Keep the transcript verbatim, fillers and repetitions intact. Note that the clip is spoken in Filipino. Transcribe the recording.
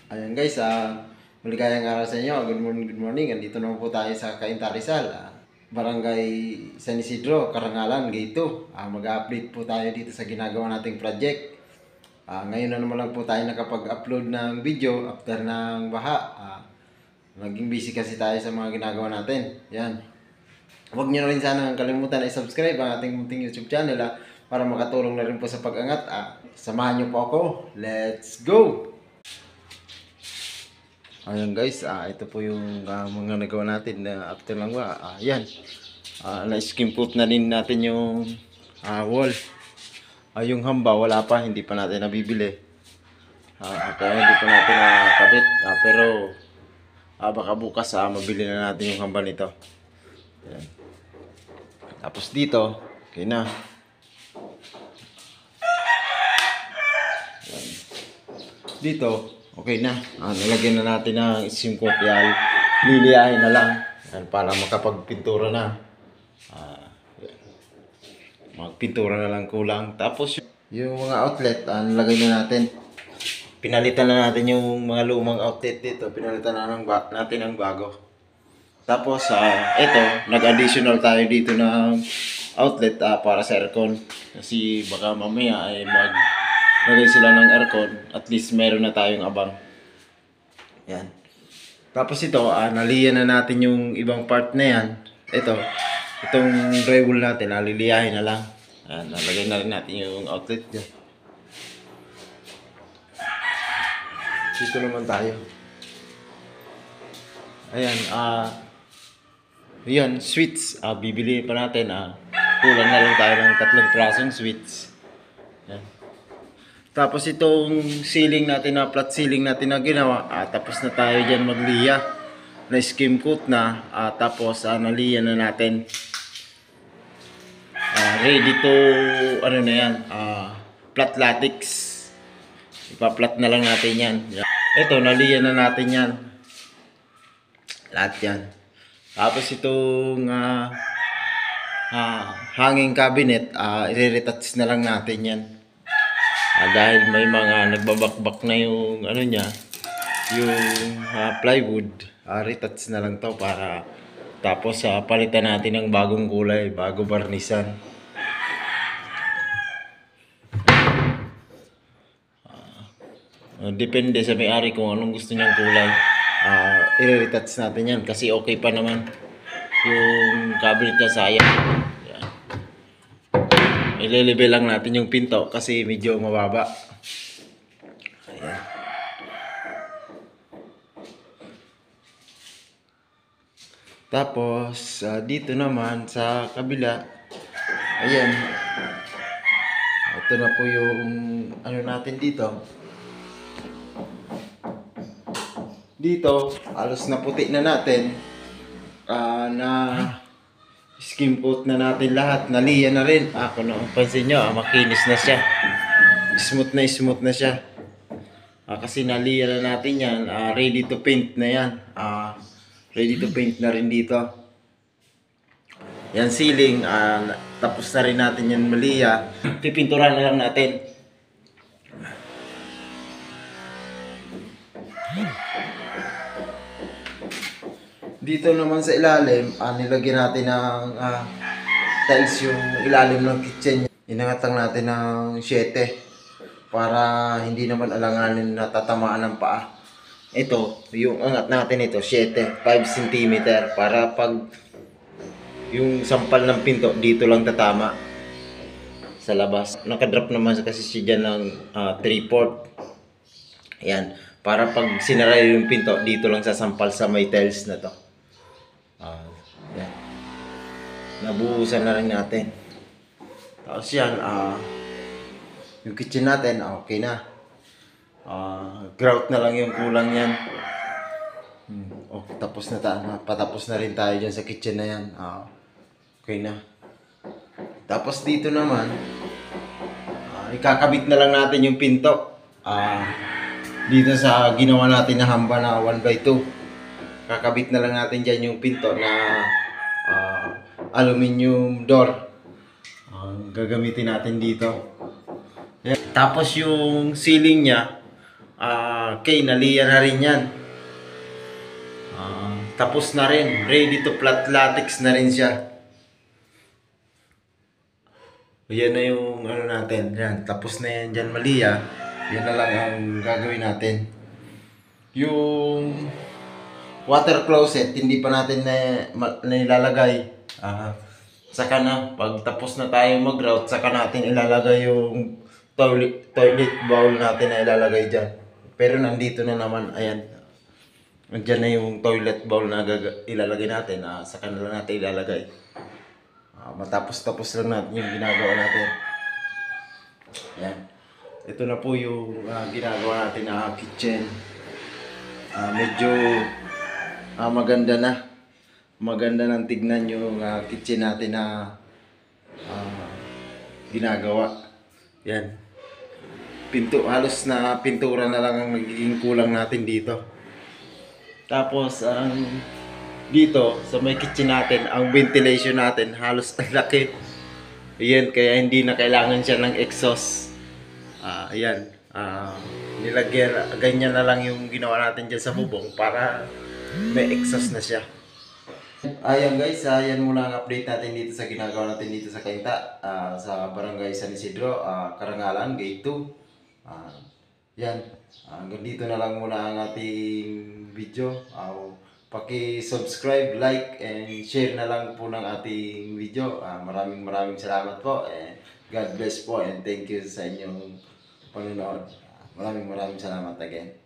Ayan guys, ah, maligayang araw sa inyo. Good morning, good morning. Andito naman po tayo sa Cainta Rizal, ah, Barangay San Isidro, Karangalan, Gate two. Ah, mag-update po tayo dito sa ginagawa nating project. Ah, ngayon na naman lang po tayo nakapag-upload ng video after ng baha. Ah, naging busy kasi tayo sa mga ginagawa natin. Yan. Huwag niyo rin sana kalimutan i-subscribe ang ating munting YouTube channel ah, para makatulong na rin po sa pag-angat. Ah, samahan niyo po ako. Let's go! Ayan guys, ah, ito po yung ah, mga nagawa natin na after lang ba. Ah, yan. Ah, na-skim coat na din natin yung ah, wall. Ah, yung hamba wala pa, hindi pa natin nabibili. Ah, kaya hindi pa natin nakabit. Ah, pero ah, baka bukas ah, mabili na natin yung hamba nito. Ayan. Tapos dito, okay na. Ayan. Dito, okay na. Ah, nalagyan na natin ng skim coat. Yan. Liliyahin na lang. Yan, para makapagpintura na. Ah, yan. Magpintura na lang kulang. Tapos yung mga outlet, ah, nalagay na natin. Pinalitan na natin yung mga lumang outlet dito. Pinalitan na ng ba natin ng bago. Tapos, ah, ito, nag-additional tayo dito ng outlet ah, para sa aircon. Kasi baka mamaya ay mag lagay sila ng aircon, at least meron na tayong abang. Yan. Tapos ito, ah, naliyan na natin yung ibang part na yan. Ito, itong drywall natin, naliliyahin na lang. Ayan, nalagay na rin natin yung outlet dyan. Dito naman tayo. Ayan, ah, yan, switch. Ah, bibili pa natin. Ah, kulang na lang tayo ng tatlong prasong switch. Yan. Tapos itong ceiling natin na flat ceiling natin na ginawa, ah, tapos na tayo dyan magliya. Na skim coat na, ah, tapos ah, naliya na natin. Ah, ready to, ano na yan, ah, flat latex. Ipa-flat na lang natin yan. Ito, naliya na natin yan. Lahat yan. Tapos itong uh, uh, hanging cabinet, uh, i-retouch na lang natin yan. Uh, dahil may mga nagbabakbak na yung ano niya, yung uh, plywood, uh, retouch na lang to para tapos uh, palitan natin ng bagong kulay, bago barnisan. Uh, depende sa may-ari kung anong gusto niyang kulay. Uh, i-retouch natin yan kasi okay pa naman yung cabinet niya, sayang. Yan. Ilelevel lang natin yung pinto kasi medyo mababa. Ayan. Tapos uh, dito naman sa kabila, ayan, ito na po yung ano natin dito. Dito, halos na puti na natin. Uh, na skim coat na natin lahat. Naliya na rin. Ah, kung napansin nyo, ah, makinis na siya. Smooth na smooth na siya. Ah, kasi naliya na natin yan. Ah, ready to paint na yan. Ah, ready to paint na rin dito. Yan ceiling. Ah, tapos na rin natin yan maliya. Pipinturan na lang natin. Dito naman sa ilalim, ah, nilagyan natin ng ah, tiles yung ilalim ng kitchen. Inangatang natin ng siyete para hindi naman alanganin na tatamaan ng paa. Ito, yung angat natin ito, siyete, five centimeter para pag yung sampal ng pinto dito lang tatama sa labas. Nakadrop naman kasi siya dyan ng uh, three fourths. Ayan, para pag sinara yung pinto dito lang sasampal sa may tiles na to. Uh, yan. Nabuhusan na rin natin. Tapos yan, uh, yung kitchen natin, okay na. Uh, grout na lang yung kulang yan. Hmm, okay, tapos na tayo. Patapos na rin tayo dyan sa kitchen na yan. Uh, okay na. Tapos dito naman, uh, ikakabit na lang natin yung pinto. Uh, dito sa ginawa natin na hamba na one by two. Kakabit na lang natin dyan yung pinto na uh, aluminum door. Uh, gagamitin natin dito. Yan. Tapos yung ceiling niya, Ah, okay, naliya na rin yan. Ah, tapos na rin. Ready to flat latex na rin siya. Yan na yung ano natin. Yan, tapos na yan dyan maliya. Yan na lang ang gagawin natin. Yung water closet, hindi pa natin na, ma- na ilalagay. Ah, saka na, pag tapos na tayo mag-grout, saka natin ilalagay yung toilet, toilet bowl natin na ilalagay dyan. Pero nandito na naman, ayan. Nandiyan na yung toilet bowl na gaga- ilalagay natin. Ah, saka na lang natin ilalagay. Ah, matapos-tapos lang natin yung ginagawa natin. Ayan. Ito na po yung ah, ginagawa natin na kitchen. Ah, medyo ah, maganda na. Maganda nang tignan yung ah, kitchen natin na ah, ginagawa. Yan. Pinto, halos na pintura na lang ang magiging kulang natin dito. Tapos ang dito sa may kitchen natin, ang ventilation natin halos ang laki. Ayan, kaya hindi na kailangan siya ng exhaust. Ah, ayan. Ah, nilagyan, ganyan na lang yung ginawa natin dyan sa bubong para may exhaust na siya. Ayan guys, ayan muna ang update natin dito sa ginagawa natin dito sa Kainta, ah, sa Barangay San Isidro, ah, Karangalan, Gate two. Ah, yan, Ah, hanggang dito na lang muna ang ating video. Uh, paki-subscribe, like, and share na lang po ng ating video. Ah, maraming maraming salamat po, and God bless po, and thank you sa inyong panonood. Ah, maraming maraming salamat again.